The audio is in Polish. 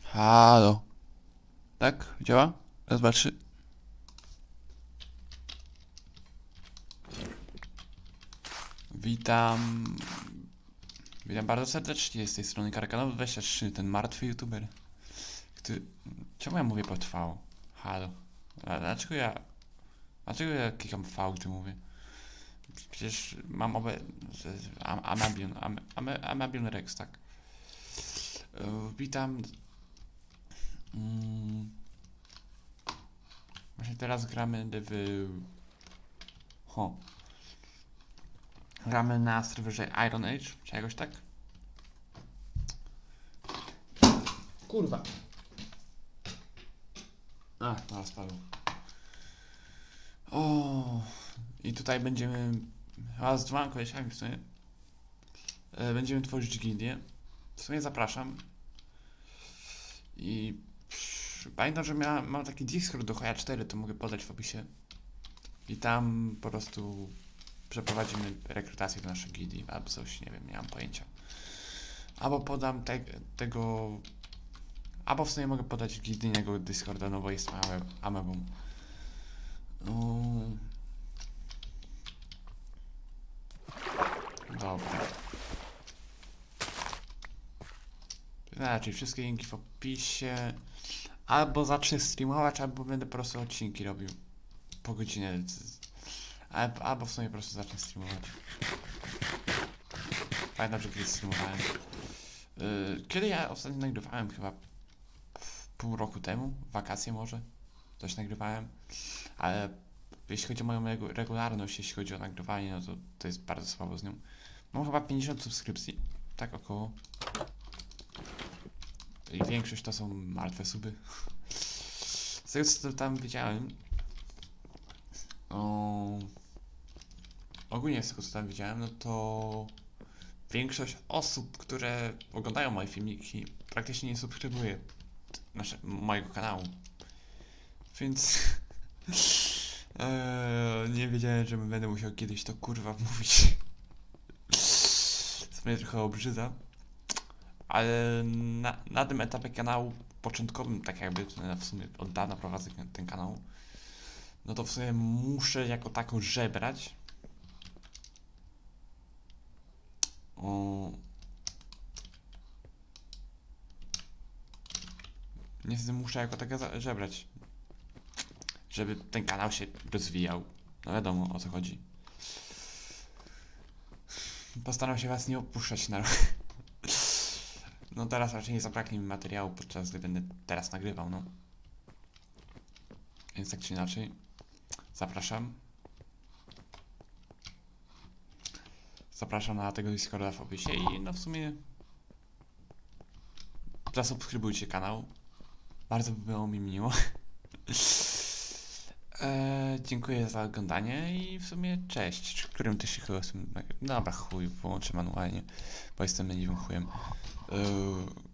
Halo. Tak? Działa? Raz, dwa, trzy. Witam. Witam bardzo serdecznie z tej strony Karakanowy23, ten martwy youtuber. Który... Czemu ja mówię potrwało? Halo. Dlaczego ja klikam V, gdy mówię? Przecież mam Amabion Rex, tak. Witam. Właśnie teraz gramy w... Gramy na serwerze Iron Age, czy jakoś tak? Kurwa. Zaraz padł. O, i tutaj będziemy... z dwoma koleśami w sumie. Będziemy tworzyć gildię. W sumie zapraszam. I... Pamiętam, że mam taki Discord do Hoja 4, to mogę podać w opisie. I tam po prostu przeprowadzimy rekrutację do naszej gildii, albo coś, nie wiem, nie mam pojęcia. Albo podam tego... Albo w sumie mogę podać gildyjnego Discorda, no bo jest amebą. Dobra. Znaczy, wszystkie linki w opisie. Albo zacznę streamować, albo będę po prostu odcinki robił. Po godzinie. Albo w sumie po prostu zacznę streamować. Pamiętam, że kiedyś streamowałem. Kiedy ja ostatnio nagrywałem? Chyba pół roku temu? W wakacje może? Coś nagrywałem. Ale jeśli chodzi o moją regularność, jeśli chodzi o nagrywanie, no to jest bardzo słabo z nią. Mam chyba 50 subskrypcji. Tak około. I większość to są martwe suby. Z tego co tam widziałem. Ogólnie z tego co tam widziałem, no to większość osób, które oglądają moje filmiki, praktycznie nie subskrybuje mojego kanału. Więc nie wiedziałem, że będę musiał kiedyś to kurwa mówić. Co mnie trochę obrzydza. Ale na tym etapie kanału początkowym, tak jakby w sumie od dawna prowadzę ten kanał, no to w sumie muszę jako tako żebrać. Niestety muszę jako tako żebrać, żeby ten kanał się rozwijał. No wiadomo, o co chodzi. Postaram się was nie opuszczać na rok. No teraz raczej nie zabraknie mi materiału, podczas gdy będę teraz nagrywał, no. Więc tak czy inaczej, zapraszam. Zapraszam na tego Discorda w opisie i no w sumie zasubskrybujcie kanał. Bardzo by było mi miło. Dziękuję za oglądanie i w sumie cześć. Którym ty się chyba... Dobra, chuj, połączę manualnie, bo jestem leniwym chujem.